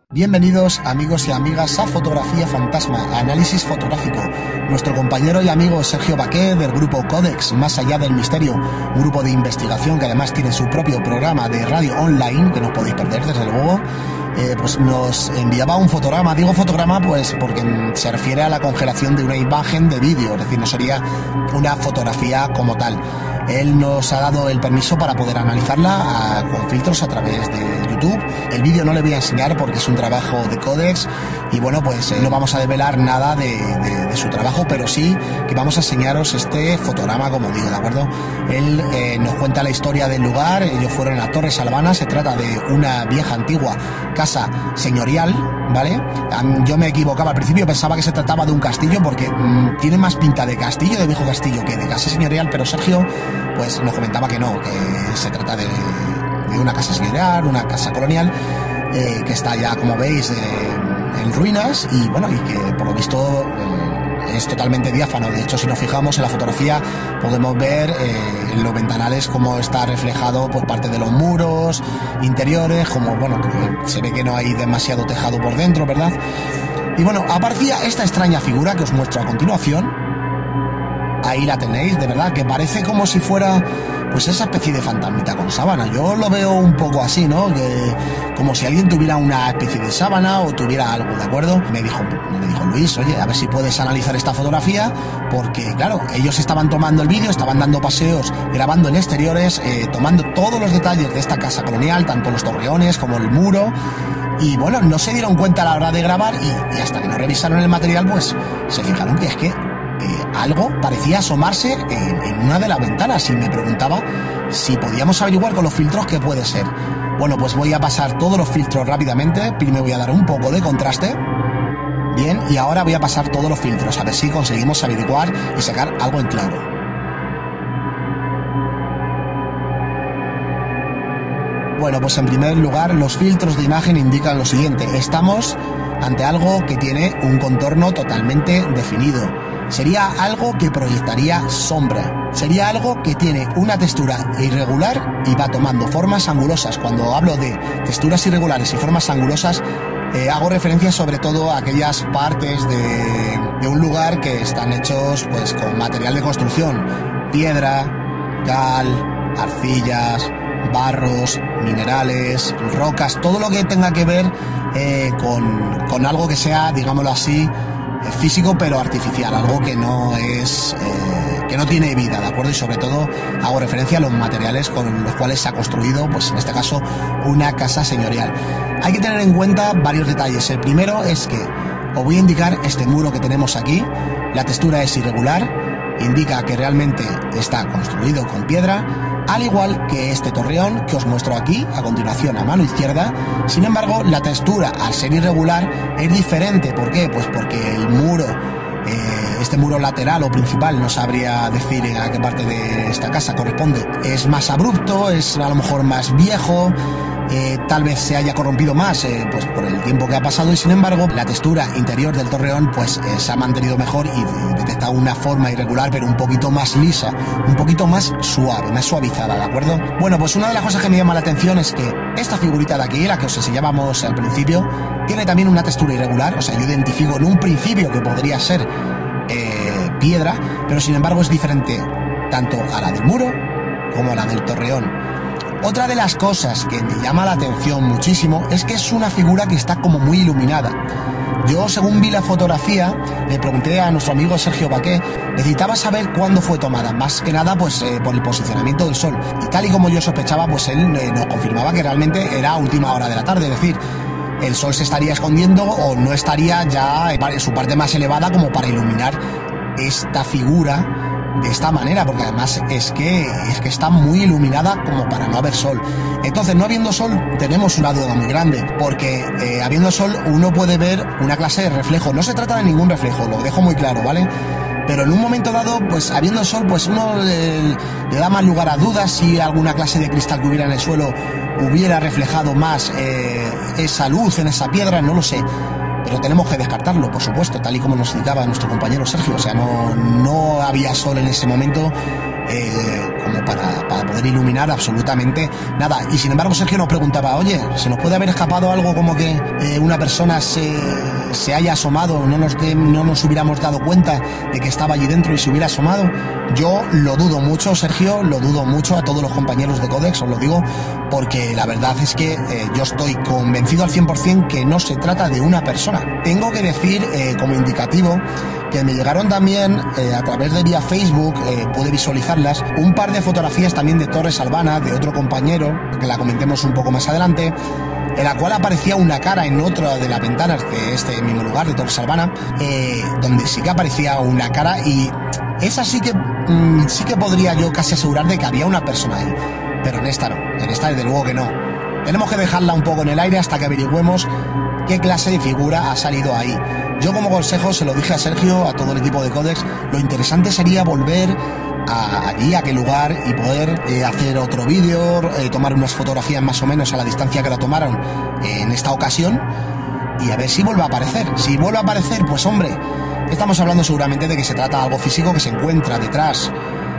Bienvenidos amigos y amigas a Fotografía Fantasma, análisis fotográfico. Nuestro compañero y amigo Sergio Baqué del grupo Codex, Más Allá del Misterio, un grupo de investigación que además tiene su propio programa de radio online, que no podéis perder desde luego, pues nos enviaba un fotograma. Digo fotograma pues porque se refiere a la congelación de una imagen de vídeo, es decir, no sería una fotografía como tal. Él nos ha dado el permiso para poder analizarla con filtros a través de YouTube. El vídeo no le voy a enseñar porque es un trabajo de Codex y bueno, pues no vamos a develar nada de su trabajo, pero sí que vamos a enseñaros este fotograma, como digo, ¿de acuerdo? Él nos cuenta la historia del lugar. Ellos fueron a Torres Albana. Se trata de una vieja antigua casa señorial, ¿vale? Yo me equivocaba al principio, pensaba que se trataba de un castillo porque tiene más pinta de castillo, de viejo castillo, que de casa señorial, pero Sergio pues nos comentaba que no, que se trata de una casa señorial, una casa colonial, que está ya, como veis, en ruinas y bueno, y que por lo visto es totalmente diáfano. De hecho, si nos fijamos en la fotografía podemos ver en los ventanales cómo está reflejado por parte de los muros interiores, como bueno, se ve que no hay demasiado tejado por dentro, ¿verdad? Y bueno, aparecía esta extraña figura que os muestro a continuación. Ahí la tenéis, de verdad, que parece como si fuera pues esa especie de fantasmita con sábana. Yo lo veo un poco así, ¿no? Que como si alguien tuviera una especie de sábana o tuviera algo, ¿de acuerdo? Me dijo Luis, oye, a ver si puedes analizar esta fotografía, porque claro, ellos estaban tomando el vídeo, estaban dando paseos, grabando en exteriores, tomando todos los detalles de esta casa colonial, tanto los torreones como el muro. Y bueno, no se dieron cuenta a la hora de grabar y hasta que no revisaron el material, pues se fijaron que es que algo parecía asomarse en una de las ventanas y me preguntaba si podíamos averiguar con los filtros qué puede ser. Bueno, pues voy a pasar todos los filtros rápidamente. Primero voy a dar un poco de contraste. Bien, y ahora voy a pasar todos los filtros a ver si conseguimos averiguar y sacar algo en claro. Bueno, pues en primer lugar, los filtros de imagen indican lo siguiente. Estamos ante algo que tiene un contorno totalmente definido. Sería algo que proyectaría sombra. Sería algo que tiene una textura irregular y va tomando formas angulosas. Cuando hablo de texturas irregulares y formas angulosas, hago referencia sobre todo a aquellas partes de un lugar que están hechos pues con material de construcción. Piedra, cal, arcillas, barros, minerales, rocas, todo lo que tenga que ver con algo que sea, digámoslo así, físico pero artificial, algo que no es que no tiene vida, ¿de acuerdo? Y sobre todo hago referencia a los materiales con los cuales se ha construido, pues en este caso, una casa señorial. Hay que tener en cuenta varios detalles. El primero es que os voy a indicar este muro que tenemos aquí. La textura es irregular, indica que realmente está construido con piedra, al igual que este torreón que os muestro aquí a continuación a mano izquierda. Sin embargo, la textura, al ser irregular, es diferente. ¿Por qué? Pues porque el muro, este muro lateral o principal, no sabría decir a qué parte de esta casa corresponde, es más abrupto, es a lo mejor más viejo, tal vez se haya corrompido más pues por el tiempo que ha pasado, y sin embargo la textura interior del torreón pues se ha mantenido mejor y detecta una forma irregular pero un poquito más lisa, un poquito más suave, más suavizada, ¿de acuerdo? Bueno, pues una de las cosas que me llama la atención es que esta figurita de aquí, la que os enseñábamos al principio, tiene también una textura irregular. O sea, yo identifico en un principio que podría ser piedra, pero sin embargo es diferente tanto a la del muro como a la del torreón. Otra de las cosas que me llama la atención muchísimo es que es una figura que está como muy iluminada. Yo, según vi la fotografía, le pregunté a nuestro amigo Sergio Baqué, necesitaba saber cuándo fue tomada, más que nada pues por el posicionamiento del sol. Y tal y como yo sospechaba, pues él nos confirmaba que realmente era a última hora de la tarde, es decir, el sol se estaría escondiendo o no estaría ya en su parte más elevada como para iluminar esta figura de esta manera, porque además es que está muy iluminada como para no haber sol. Entonces, no habiendo sol, tenemos una duda muy grande, porque habiendo sol uno puede ver una clase de reflejo. No se trata de ningún reflejo, lo dejo muy claro, ¿vale? Pero en un momento dado, pues habiendo sol, pues uno le da más lugar a dudas si alguna clase de cristal que hubiera en el suelo hubiera reflejado más esa luz en esa piedra, no lo sé. Pero tenemos que descartarlo, por supuesto, tal y como nos indicaba nuestro compañero Sergio. O sea, no había sol en ese momento como para poder iluminar absolutamente nada. Y sin embargo, Sergio nos preguntaba, oye, ¿se nos puede haber escapado algo como que una persona se haya asomado, no nos hubiéramos dado cuenta de que estaba allí dentro y se hubiera asomado? Yo lo dudo mucho, Sergio, lo dudo mucho. A todos los compañeros de Codex os lo digo, porque la verdad es que yo estoy convencido al 100% que no se trata de una persona. Tengo que decir, como indicativo, que me llegaron también a través de vía Facebook, pude visualizarlas, un par de fotografías también de Torres Albana, de otro compañero, que la comentemos un poco más adelante, en la cual aparecía una cara en otra de las ventanas de este mismo lugar, de Torres Albana, donde sí que aparecía una cara, y esa sí que podría yo casi asegurar de que había una persona ahí, pero en esta no, en esta desde luego que no. Tenemos que dejarla un poco en el aire hasta que averigüemos qué clase de figura ha salido ahí. Yo como consejo se lo dije a Sergio, a todo el equipo de Codex, lo interesante sería volver allí, a aquel lugar, y poder hacer otro vídeo, tomar unas fotografías más o menos a la distancia que la tomaron en esta ocasión, y a ver si vuelve a aparecer. Si vuelve a aparecer, pues hombre, estamos hablando seguramente de que se trata de algo físico que se encuentra detrás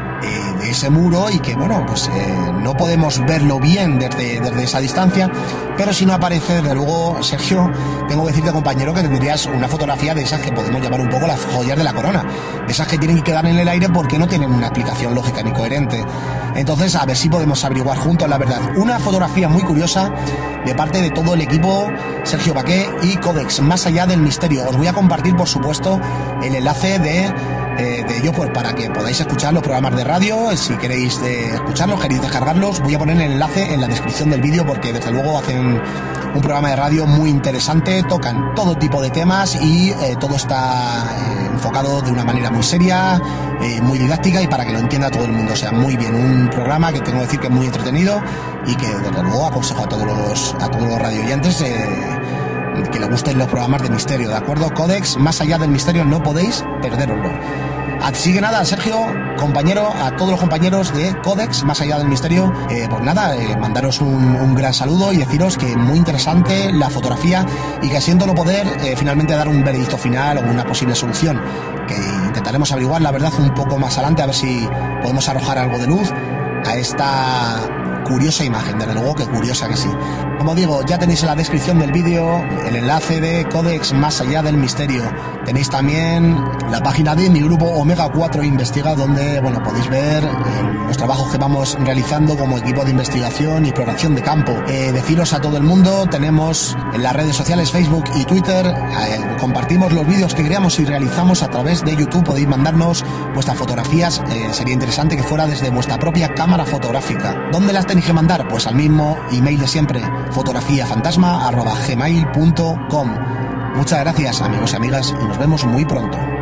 de ese muro y que, bueno, pues no podemos verlo bien desde esa distancia, pero si no aparece, desde luego, Sergio, tengo que decirte, compañero, que tendrías una fotografía de esas que podemos llamar un poco las joyas de la corona, de esas que tienen que quedar en el aire porque no tienen una explicación lógica ni coherente. Entonces, a ver si podemos averiguar juntos la verdad. Una fotografía muy curiosa de parte de todo el equipo Sergio Baqué y Codex, Más allá del misterio. Os voy a compartir, por supuesto, el enlace de ello, pues para que podáis escuchar los programas de radio. Si queréis escucharlos, queréis descargarlos, voy a poner el enlace en la descripción del vídeo, porque desde luego hacen un programa de radio muy interesante, tocan todo tipo de temas y todo está enfocado de una manera muy seria, muy didáctica, y para que lo entienda todo el mundo. O sea, muy bien, un programa que tengo que decir que es muy entretenido y que desde luego aconsejo a todos los radioyentes que les gusten los programas de misterio, ¿de acuerdo? Codex, Más allá del misterio, no podéis perderoslo. Así que nada, Sergio, compañero, a todos los compañeros de Codex, Más allá del misterio, pues nada, mandaros un gran saludo y deciros que muy interesante la fotografía, y que siento no poder finalmente dar un veredicto final o una posible solución, que intentaremos averiguar la verdad un poco más adelante, a ver si podemos arrojar algo de luz a esta curiosa imagen. Desde luego que curiosa que sí. Como digo, ya tenéis en la descripción del vídeo el enlace de Codex, Más allá del misterio. Tenéis también la página de mi grupo Omega 4 Investiga, donde, bueno, podéis ver los trabajos que vamos realizando como equipo de investigación y exploración de campo. Deciros a todo el mundo, tenemos en las redes sociales Facebook y Twitter, compartimos los vídeos que creamos y realizamos a través de YouTube. Podéis mandarnos vuestras fotografías, sería interesante que fuera desde vuestra propia cámara fotográfica. ¿Dónde las tenéis que mandar? Pues al mismo email de siempre, fotografiafantasma@gmail.com. Muchas gracias, amigos y amigas, y nos vemos muy pronto.